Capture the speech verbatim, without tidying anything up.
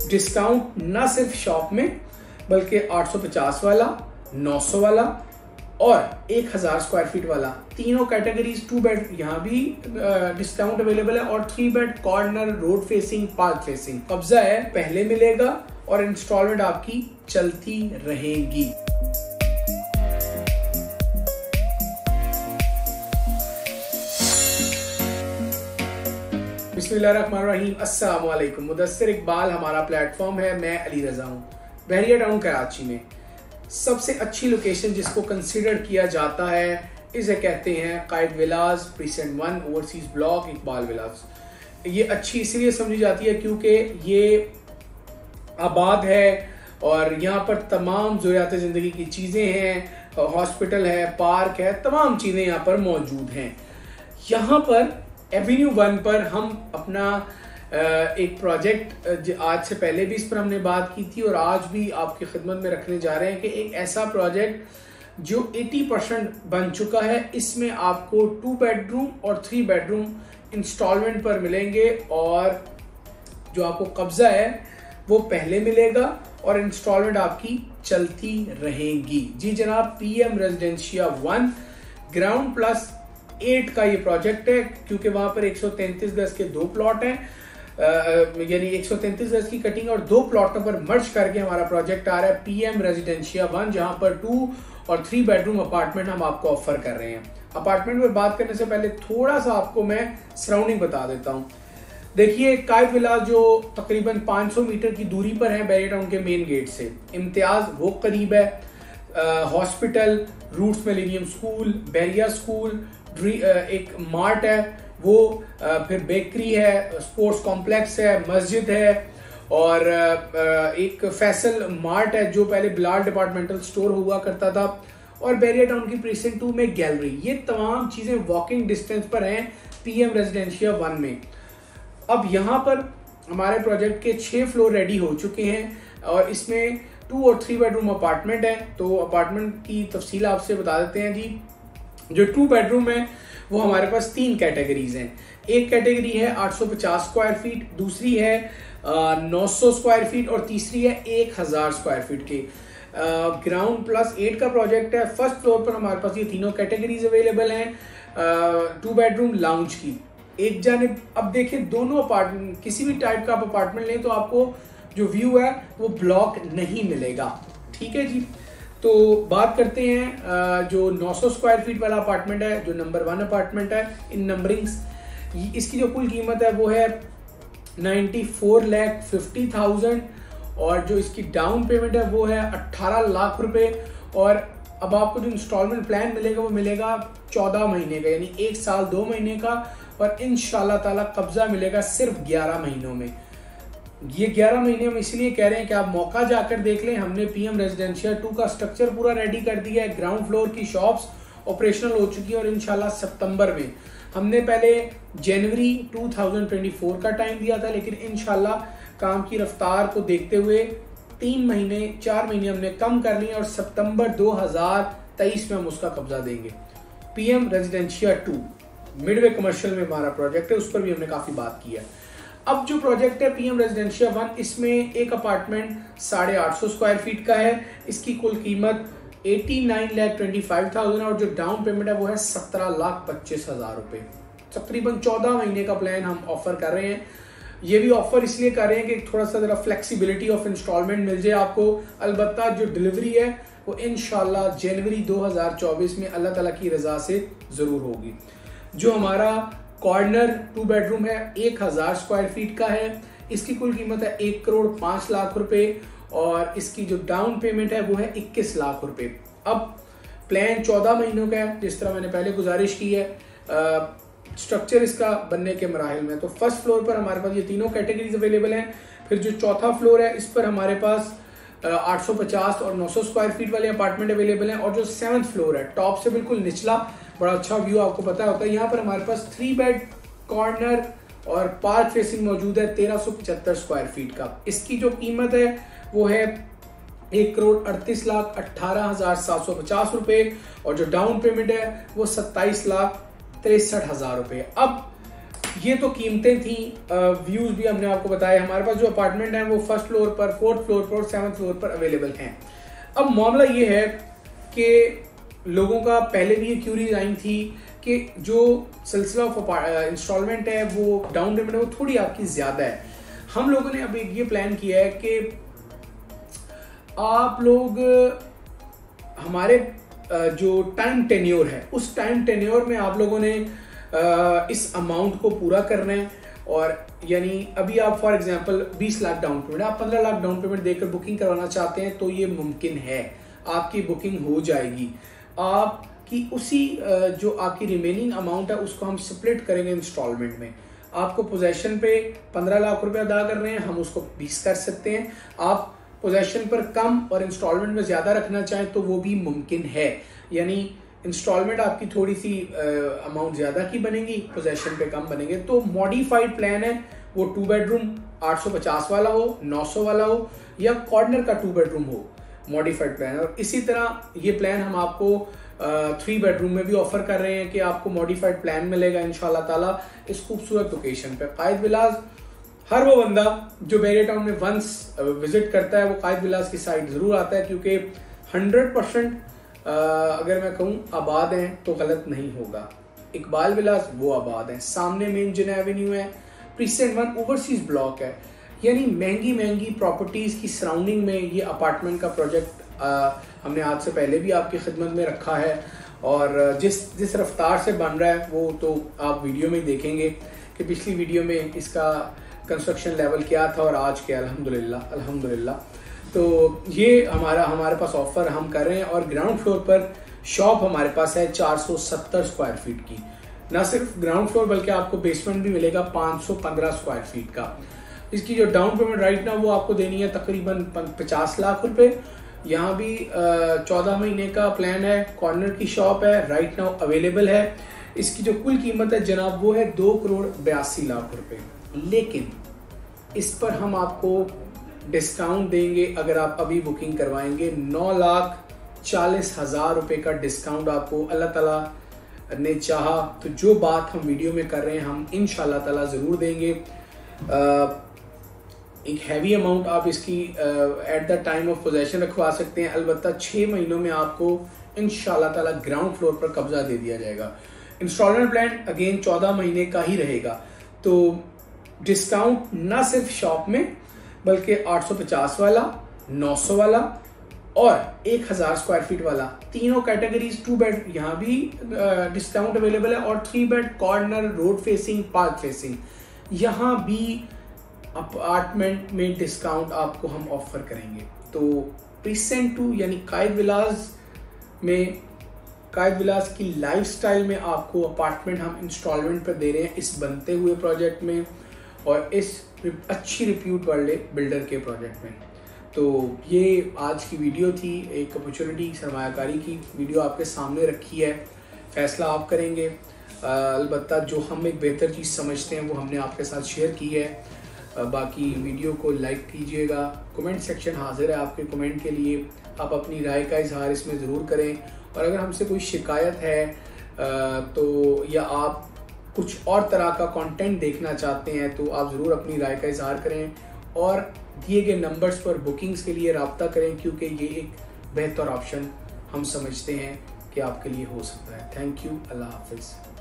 Discount ना सिर्फ shop में बल्कि आठ सौ पचास वाला, नौ सौ वाला और एक हज़ार स्क्वायर फीट वाला, तीनों कैटेगरीज टू बेड यहाँ भी डिस्काउंट अवेलेबल है। और three bed corner, road facing, park facing कब्जा है, पहले मिलेगा और इंस्टॉलमेंट आपकी चलती रहेगी। बिस्मिल्लाहिर्रहमानिर्रहीम, अस्सलाम वालेकुम। मुदस्सिर इकबाल हमारा प्लेटफॉर्म है, मैं अली रजा हूँ। बहरिया टाउन कराची में सबसे अच्छी लोकेशन जिसको कंसिडर किया जाता है इसे कहते हैं Quaid villas, precinct one, overseas block, Iqbal villas. ये अच्छी इसलिए समझी जाती है क्योंकि ये आबाद है और यहाँ पर तमाम ज़रूरियात ज़िंदगी की चीज़ें हैं, हॉस्पिटल है, पार्क है, तमाम चीज़ें यहाँ पर मौजूद हैं। यहाँ पर एवेन्यू वन पर हम अपना एक प्रोजेक्ट, आज से पहले भी इस पर हमने बात की थी और आज भी आपकी खिदमत में रखने जा रहे हैं कि एक ऐसा प्रोजेक्ट जो अस्सी परसेंट बन चुका है। इसमें आपको टू बेडरूम और थ्री बेडरूम इंस्टॉलमेंट पर मिलेंगे और जो आपको कब्जा है वो पहले मिलेगा और इंस्टॉलमेंट आपकी चलती रहेगी। जी जनाब, PM residencia one ground plus eight का ये प्रोजेक्ट है क्योंकि वहां पर एक सौ तैंतीस गज के दो प्लॉट हैं, यानी एक सौ तैंतीस गज की कटिंग और दो प्लॉटों पर मर्ज करके हमारा प्रोजेक्ट आ रहा है पीएम रेजिडेंशिया वन, जहां पर टू और थ्री बेडरूम अपार्टमेंट हम आपको ऑफर कर रहे हैं। अपार्टमेंट पर बात करने से पहले थोड़ा सा आपको मैं सराउंडिंग बता देता हूँ। देखिए, कायद विलास जो तकरीबन पाँच सौ मीटर की दूरी पर है बहरिया टाउन के मेन गेट से, इम्तियाज वो करीब है, hospital, roots millennium school, Bahria school, एक मार्ट है वो, फिर बेकरी है, स्पोर्ट्स कॉम्प्लेक्स है, मस्जिद है और एक फैसल मार्ट है जो पहले बिलाल डिपार्टमेंटल स्टोर हुआ करता था, और बहरिया टाउन की प्रीसेंट टू में गैलरी। ये तमाम चीजें वॉकिंग डिस्टेंस पर हैं पीएम रेजिडेंशिया वन में। अब यहाँ पर हमारे प्रोजेक्ट के छह फ्लोर रेडी हो चुके हैं और इसमें टू और थ्री बेडरूम अपार्टमेंट है। तो अपार्टमेंट की तफसील आपसे बता देते हैं जी। जो टू बेडरूम है वो हमारे पास तीन कैटेगरीज हैं। एक कैटेगरी है आठ सौ पचास स्क्वायर फीट, दूसरी है नौ सौ स्क्वायर फीट और तीसरी है एक हज़ार स्क्वायर फीट के। ग्राउंड प्लस एट का प्रोजेक्ट है। फर्स्ट फ्लोर पर हमारे पास ये तीनों कैटेगरीज अवेलेबल हैं टू बेडरूम लाउंज की। एक जानिब अब देखें, दोनों अपार्टमेंट किसी भी टाइप का आप अपार्टमेंट लें तो आपको जो व्यू है वो ब्लॉक नहीं मिलेगा, ठीक है जी। तो बात करते हैं जो नौ सौ स्क्वायर फीट वाला अपार्टमेंट है, जो नंबर वन अपार्टमेंट है इन नंबरिंग्स। इसकी जो कुल कीमत है वो है ninety four lakh fifty thousand और जो इसकी डाउन पेमेंट है वो है अट्ठारह लाख रुपए। और अब आपको जो इंस्टॉलमेंट प्लान मिलेगा वो मिलेगा चौदह महीने का, यानी एक साल दो महीने का, और इंशाल्लाह ताला कब्जा मिलेगा सिर्फ ग्यारह महीनों में। ये ग्यारह महीने हम इसलिए कह रहे हैं कि आप मौका जाकर देख लें। हमने पीएम रेजिडेंशिया टू का स्ट्रक्चर पूरा रेडी कर दिया है, ग्राउंड फ्लोर की शॉप्स ऑपरेशनल हो चुकी है और इंशाल्लाह सितंबर में, हमने पहले जनवरी दो हज़ार चौबीस का टाइम दिया था, लेकिन इंशाल्लाह काम की रफ्तार को देखते हुए तीन महीने चार महीने हमने कम कर लिए और सितंबर दो हज़ार तेईस में हम उसका कब्जा देंगे। PM residencia two midway commercial में हमारा प्रोजेक्ट है, उस पर भी हमने काफी बात की है। अब जो प्रोजेक्ट है पीएम रेजिडेंशिया वन, इसमें एक अपार्टमेंट साढ़े आठ सौ स्क्वायर फीट का है। इसकी कुल कीमत नवासी लाख पच्चीस हज़ार और जो डाउन पेमेंट है वो है सत्रह लाख पच्चीस हजार रुपए। तकरीबन चौदह महीने का प्लान हम ऑफर कर रहे हैं। ये भी ऑफर इसलिए कर रहे हैं कि थोड़ा सा जरा फ्लेक्सिबिलिटी ऑफ इंस्टॉलमेंट मिल जाए आपको। अलबत्ता जो डिलीवरी है वो इंशाल्लाह जनवरी दो हज़ार चौबीस में अल्लाह ताला की रजा से जरूर होगी। जो हमारा कॉर्नर टू बेडरूम है एक हजार स्क्वायर फीट का है। इसकी कुल कीमत है एक करोड़ पांच लाख रुपए और इसकी जो डाउन पेमेंट है वो है इक्कीस लाख रुपए। अब प्लान चौदह महीनों का है, जिस तरह मैंने पहले गुजारिश की है। स्ट्रक्चर इसका बनने के मराहिल में, तो फर्स्ट फ्लोर पर हमारे पास ये तीनों कैटेगरीज अवेलेबल हैं। फिर जो चौथा फ्लोर है इस पर हमारे पास आठ सौ पचास और नौ सौ स्क्वायर फीट वाले अपार्टमेंट अवेलेबल हैं। और जो सेवंथ फ्लोर है टॉप से बिल्कुल निचला, बड़ा अच्छा व्यू आपको पता होता है। यहाँ पर हमारे पास थ्री बेड कॉर्नर और पार्क फेसिंग मौजूद है तेरह सौ पचहत्तर स्क्वायर फीट का। इसकी जो कीमत है वो है एक करोड़ अड़तीस लाख अट्ठारह हजार सात सौ पचास रुपए और जो डाउन पेमेंट है वो सत्ताईस लाख तिरसठ हजार रुपए। अब ये तो कीमतें थी, व्यूज भी हमने आपको बताया। हमारे पास जो अपार्टमेंट है वो फर्स्ट फ्लोर पर, फोर्थ फ्लोर पर और सेवंथ फ्लोर पर अवेलेबल हैं। अब मामला ये है कि लोगों का पहले भी ये क्यूरीज आई थी कि जो सिलसिला ऑफ इंस्टॉलमेंट है वो डाउन पेमेंट है वो थोड़ी आपकी ज्यादा है। हम लोगों ने अब एक ये प्लान किया है कि आप लोग हमारे जो टाइम टेन्योर है उस टाइम टेन्योर में आप लोगों ने इस अमाउंट को पूरा करना है। और यानी अभी आप फॉर एग्जांपल बीस लाख डाउन पेमेंट, आप पंद्रह लाख डाउन पेमेंट देकर बुकिंग करवाना चाहते हैं तो ये मुमकिन है, आपकी बुकिंग हो जाएगी। आपकी उसी जो आपकी रिमेनिंग अमाउंट है उसको हम स्प्लिट करेंगे इंस्टॉलमेंट में। आपको पोजेशन पे पंद्रह लाख रुपए अदा कर रहे हैं, हम उसको बीस कर सकते हैं। आप पोजेशन पर कम और इंस्टॉलमेंट में ज्यादा रखना चाहें तो वो भी मुमकिन है, यानी इंस्टॉलमेंट आपकी थोड़ी सी अमाउंट ज्यादा की बनेगी, पोजेशन पे कम बनेंगे। तो मॉडिफाइड प्लान है वो टू बेडरूम आठ सौ पचास वाला हो, नौ सौ वाला हो या कॉर्नर का टू बेडरूम हो, मॉडिफाइड प्लान। और इसी तरह ये प्लान हम आपको थ्री बेडरूम में भी ऑफर कर रहे हैं कि आपको मॉडिफाइड प्लान मिलेगा इंशाल्लाह ताला इस खूबसूरत लोकेशन पे। कायद विलास, हर वो बंदा जो बैरिया टाउन में वंस विजिट करता है वो कायद विलास की साइड जरूर आता है, क्योंकि हंड्रेड परसेंट अगर मैं कहूँ आबाद हैं तो गलत नहीं होगा। इकबाल विलास वो आबाद है, सामने मेन जिना एवेन्यू है, प्रीसेंट वन ओवरसीज ब्लॉक है, यानी महंगी महंगी प्रॉपर्टीज की सराउंडिंग में ये अपार्टमेंट का प्रोजेक्ट हमने आज से पहले भी आपकी खिदमत में रखा है। और जिस जिस रफ्तार से बन रहा है वो तो आप वीडियो में देखेंगे कि पिछली वीडियो में इसका कंस्ट्रक्शन लेवल क्या था और आज क्या, अल्हम्दुलिल्लाह अल्हम्दुलिल्लाह। तो ये हमारा हमारे पास ऑफर हम कर रहे हैं। और ग्राउंड फ्लोर पर शॉप हमारे पास है चार सौ सत्तर स्क्वायर फीट की, ना सिर्फ ग्राउंड फ्लोर बल्कि आपको बेसमेंट भी मिलेगा पाँच सौ पंद्रह स्क्वायर फीट का। इसकी जो डाउन पेमेंट राइट ना वो आपको देनी है तकरीबन पचास लाख रुपए। यहाँ भी चौदह महीने का प्लान है, कॉर्नर की शॉप है, राइट नाउ अवेलेबल है। इसकी जो कुल कीमत है जनाब वो है दो करोड़ बयासी लाख रुपए, लेकिन इस पर हम आपको डिस्काउंट देंगे अगर आप अभी बुकिंग करवाएंगे। नौ लाख चालीस हजार रुपए का डिस्काउंट आपको अल्लाह ताला ने चाहा तो जो बात हम वीडियो में कर रहे हैं हम इंशाल्लाह ताला जरूर देंगे। आ, एक हैवी अमाउंट आप इसकी at the time of possession रखवा सकते हैं, अलबत्ता छह महीनों में आपको इंशाल्लाह ताला ग्राउंड फ्लोर पर कब्जा दे दिया जाएगा। इंस्टॉलमेंट प्लान अगेन चौदह महीने का ही रहेगा। तो डिस्काउंट ना सिर्फ शॉप में बल्कि आठ सौ पचास वाला, नौ सौ वाला और एक हज़ार स्क्वायर फीट वाला, तीनों कैटेगरीज, टू बेड यहाँ भी डिस्काउंट अवेलेबल है और three bed corner, road facing, park facing, यहाँ भी अपार्टमेंट में डिस्काउंट आपको हम ऑफर करेंगे। तो प्रीसेंट टू यानी कायद विलास में, कायद विलास की लाइफस्टाइल में आपको अपार्टमेंट हम इंस्टॉलमेंट पर दे रहे हैं इस बनते हुए प्रोजेक्ट में और इस अच्छी रिप्यूट वाले बिल्डर के प्रोजेक्ट में। तो ये आज की वीडियो थी, एक अपॉर्चुनिटी सरमायाकारी की वीडियो आपके सामने रखी है, फैसला आप करेंगे। अलबत्ता जो हम एक बेहतर चीज़ समझते हैं वो हमने आपके साथ शेयर की है। बाकी वीडियो को लाइक कीजिएगा, कमेंट सेक्शन हाजिर है आपके कमेंट के लिए, आप अपनी राय का इजहार इसमें ज़रूर करें। और अगर हमसे कोई शिकायत है तो या आप कुछ और तरह का कंटेंट देखना चाहते हैं तो आप ज़रूर अपनी राय का इजहार करें और दिए गए नंबर्स पर बुकिंग्स के लिए रब्ता करें, क्योंकि ये एक बेहतर ऑप्शन हम समझते हैं कि आपके लिए हो सकता है। थैंक यू, अल्लाह हाफिज़।